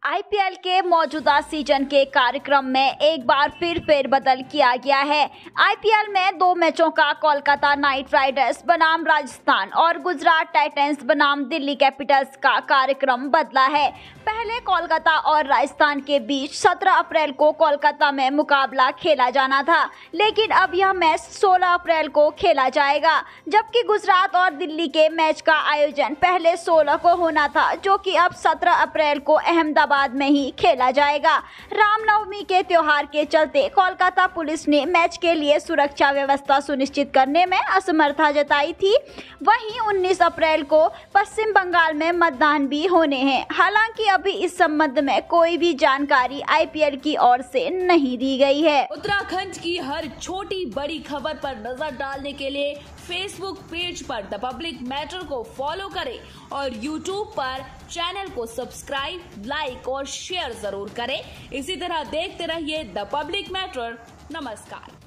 IPL के मौजूदा season के कार्यक्रम में एक बार फिर फेरबदल किया गया है। आईपीएल में 2 मैचों का कोलकाता नाइट राइडर्स बनाम राजस्थान और गुजरात टाइटंस बनाम दिल्ली कैपिटल्स का कार्यक्रम बदला है। पहले कोलकाता और राजस्थान के बीच 17 अप्रैल को कोलकाता में मुकाबला खेला जाना था, लेकिन अब यह मैच 16 अप्रैल को खेला जाएगा, जबकि गुजरात और दिल्ली के मैच का आयोजन पहले 16 को होना था, जो कि अब 17 अप्रैल को अहमदाबाद में ही खेला जाएगा। रामनवमी के त्योहार के चलते कोलकाता पुलिस ने मैच के लिए सुरक्षा व्यवस्था सुनिश्चित करने में असमर्थता जताई थी। वहीं 19 अप्रैल को पश्चिम बंगाल में मतदान भी होने हैं। हालांकि अभी इस संबंध में कोई भी जानकारी आईपीएल की ओर से नहीं दी गई है। उत्तराखंड की हर छोटी बड़ी खबर पर नजर डालने के लिए फेसबुक पेज पर द पब्लिक मैटर को फॉलो करें और यूट्यूब पर चैनल को सब्सक्राइब, लाइक और शेयर जरूर करें। इसी तरह देखते रहिए द पब्लिक मैटर। नमस्कार।